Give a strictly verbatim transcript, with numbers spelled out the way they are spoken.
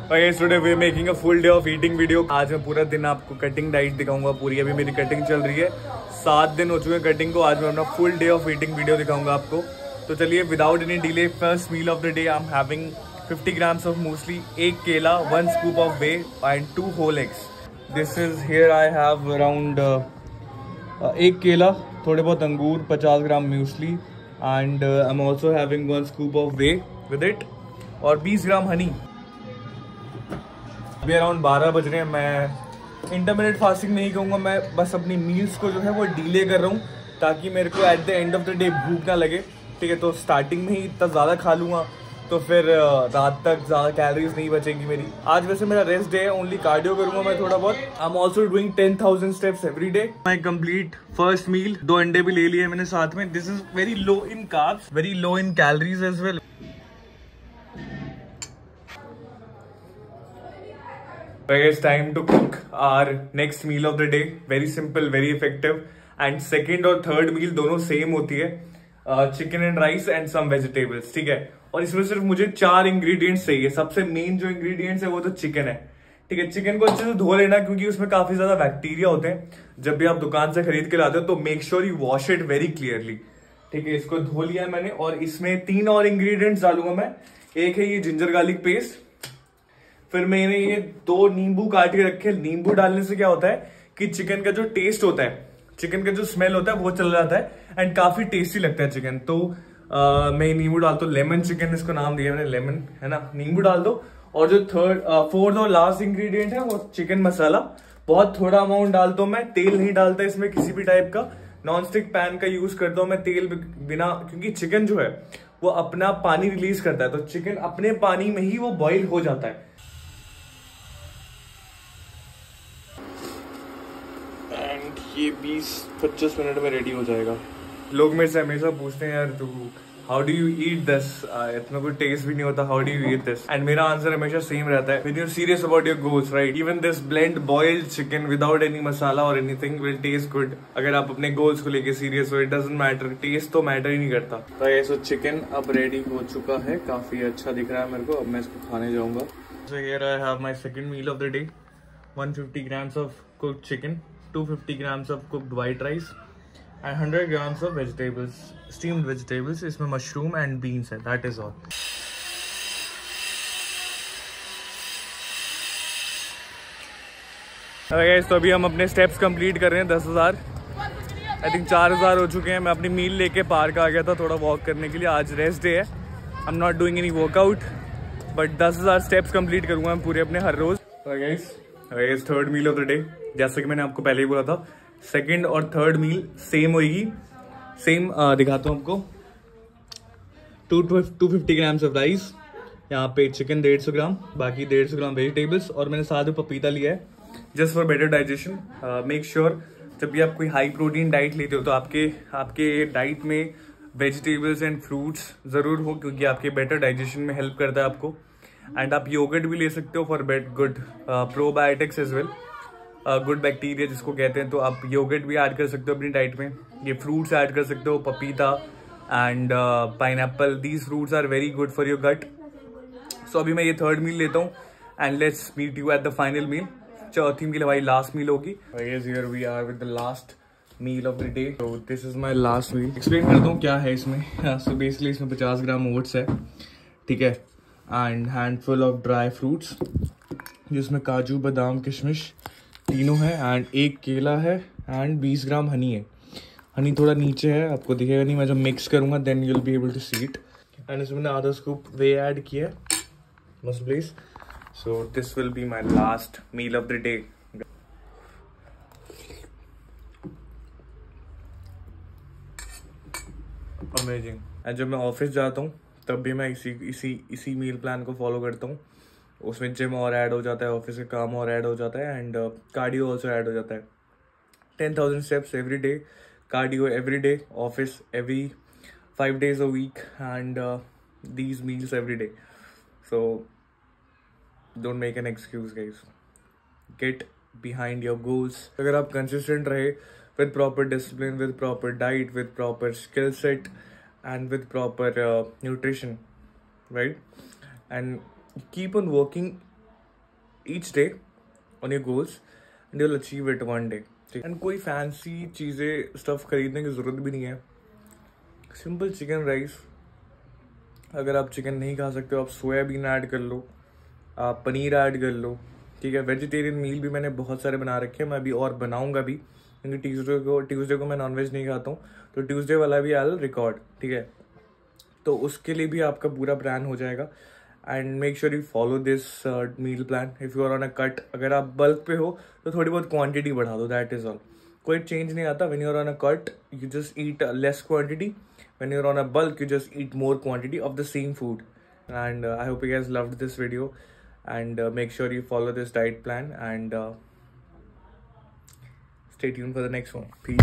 Guys today we are making a full day of eating video. आज मैं पूरा दिन आपको कटिंग डाइट दिखाऊंगा पूरी। अभी मेरी कटिंग चल रही है, सात दिन हो चुके हैं कटिंग को। आज मैं अपना full day of eating video दिखाऊंगा आपको। तो चलिए without any delay, first meal of the day I am having fifty grams of muesli, एक केला, one scoop of whey and two whole eggs. This is here I have around एक केला, थोड़े बहुत अंगूर, पचास gram muesli and I am also having one scoop of whey with it और बीस ग्राम हनी। अभी अराउंड बारह बज रहे हैं। मैं इंटरमिटेंट फास्टिंग नहीं कहूँगा, मैं बस अपनी मील्स को जो है वो डिले कर रहा हूँ ताकि मेरे को at the end of the day भूख ना लगे। ठीक है, तो स्टार्टिंग में ही इतना ज़्यादा खा लूँगा तो फिर रात तक ज़्यादा कैलोरीज नहीं बचेंगी मेरी। आज वैसे मेरा रेस्ट डे है, ओनली कार्डियो करूँगा मैं थोड़ा बहुत। I am also doing ten thousand steps every day. My complete first meal, दो अंडे भी ले लिए मैंने साथ में। This is very low in carbs, very low in calories as well. It's time to cook our next meal of the day. Very simple, very effective. And second और third meal दोनों same होती है, chicken and rice and some vegetables. ठीक है, और इसमें सिर्फ मुझे चार इंग्रेडिएंट्स चाहिए। सबसे मेन जो इंग्रेडिएंट्स है वो तो चिकन है। ठीक है, चिकन को अच्छे से धो लेना क्योंकि उसमें काफी ज्यादा बैक्टीरिया होते हैं। जब भी आप दुकान से खरीद के लाते हो तो make sure you wash it very clearly. ठीक है, इसको धो लिया मैंने और इसमें तीन और इंग्रेडिएंट्स डालूंगा मैं। एक है ये जिंजर गार्लिक पेस्ट, फिर मैंने ये दो नींबू काट के रखे। नींबू डालने से क्या होता है कि चिकन का जो टेस्ट होता है, चिकन का जो स्मेल होता है वो चला जाता है एंड काफी टेस्टी लगता है चिकन। तो आ, मैं नींबू डालता हूँ, लेमन चिकन इसको नाम दिया मैंने, लेमन है ना। नींबू डाल दो। और जो थर्ड फोर्थ और लास्ट इंग्रेडिएंट है वो चिकन मसाला, बहुत थोड़ा अमाउंट डालता हूँ मैं। तेल नहीं डालता इसमें किसी भी टाइप का, नॉन स्टिक पैन का यूज करता हूँ मैं तेल बिना, क्योंकि चिकन जो है वो अपना पानी रिलीज करता है, तो चिकन अपने पानी में ही वो बॉइल हो जाता है। ये बीस पच्चीस मिनट में रेडी हो जाएगा। लोग मेरे से हमेशा पूछते हैं यार तू how do you eat this, इतना कोई टेस्ट भी नहीं होता, how do you eat this? And मेरा आंसर हमेशा सेम रहता है, when you are serious about your goals, right? Even this blend boiled chicken without any masala और एनीथिंग विल टेस्ट गुड। अगर आप अपने गोल्स को लेके सीरियस हो, इट डजंट मैटर, टेस्ट तो मैटर ही नहीं करता। तो ये सो चिकन अब रेडी हो चुका है, काफी अच्छा दिख रहा है मेरे को। अब मैं इसको खाने जाऊंगा। So here I have my second meal of the day, one fifty grams of cooked chicken, two hundred fifty grams of cooked white rice and one hundred grams of vegetables, steamed vegetables. इसमें mushroom and beans है, that is all. Okay guys, तो अभी हम अपने steps complete कर रहे हैं दस हजार। I think चार हजार हो चुके हैं। मैं अपनी मील लेके पार्क आ गया था थोड़ा वॉक करने के लिए। आज रेस्ट डे है, I am not doing any workout, but दस हजार स्टेप्स कंप्लीट करूंगा मैं पूरे अपने हर रोज। Okay guys, okay guys, third meal of the day, जैसा कि मैंने आपको पहले ही बोला था, सेकंड और थर्ड मील सेम होगी। सेम दिखाता हूँ आपको। Two two fifty grams of rice, यहाँ पे चिकन डेढ़ सौ ग्राम, बाकी डेढ़ सौ ग्राम वेजिटेबल्स, और मैंने साथ में पपीता लिया है just for better digestion. Make sure जब भी आप कोई हाई प्रोटीन डाइट लेते हो तो आपके आपके डाइट में वेजिटेबल्स एंड फ्रूट्स जरूर हो, क्योंकि आपके बेटर डाइजेशन में हेल्प करता है आपको। एंड आप योगर्ट भी ले सकते हो for bet good probiotics as well, good bacteria जिसको कहते हैं। तो आप योगर्ट भी ऐड कर सकते हो अपनी डाइट में। ये फ्रूट्स ऐड कर सकते हो, पपीता and pineapple, these fruits are very good for your gut. So अभी मैं ये थर्ड मील लेता हूँ and let's meet you at the final meal. चौथी मील हमारी लास्ट मील होगी। Here we are with the last meal of the day. तो this is my last meal. Explain करता हूँ क्या है इसमें। सो बेसिकली इसमें पचास ग्राम ओट्स है, ठीक है, and handful of dry fruits जिसमें काजू, बादाम, किशमिश तीनों है, एंड एक केला है, एंड बीस ग्राम हनी है। हनी थोड़ा नीचे है, आपको दिखेगा नहीं, मैं जब मिक्स करूंगा then you will be able to see it. And इसमें मैंने आधा स्कूप वे ऐड किया must please. So this will be my last meal of the day. Amazing. And जब मैं ऑफिस जाता हूँ तब भी मैं इसी इसी इसी मील प्लान को फॉलो करता हूँ। उसमें जिम और ऐड हो जाता है, ऑफिस का काम और ऐड हो जाता है, एंड कार्डियो ऑल्सो ऐड हो जाता है। Ten thousand steps every day, cardio every day, office every five days a week, and these meals every day. So don't make an excuse guys, get behind your goals. अगर आप consistent रहे with proper discipline, with proper diet, with proper skill set and with proper uh, nutrition, right, and keep on working each day on your goals and you'll achieve it one day. And कोई fancy चीज़ें stuff खरीदने की ज़रूरत भी नहीं है. Simple chicken rice. अगर आप चिकन नहीं खा सकते हो आप सोयाबीन ऐड कर लो, आप पनीर ऐड कर लो. ठीक है, वेजिटेरियन मील भी मैंने बहुत सारे बना रखे हैं, मैं अभी और बनाऊंगा भी, क्योंकि ट्यूसडे को ट्यूसडे को मैं नॉनवेज नहीं खाता हूँ, तो ट्यूसडे वाला भी आई विल रिकॉर्ड. ठीक है, तो उसके लिए भी आपका पूरा प्लान हो जाएगा. And make sure you follow this meal plan. If you are on a cut, अगर आप बल्क पे हो तो थोड़ी बहुत क्वांटिटी बढ़ा दो, दैट इज़ ऑल. कोई चेंज नहीं आता. When you are on a cut you just eat less quantity. When you are on a bulk you just eat more quantity of the same food. And uh, I hope you guys loved this video, and uh, make sure you follow this diet plan, and uh, stay tuned for the next one. Peace.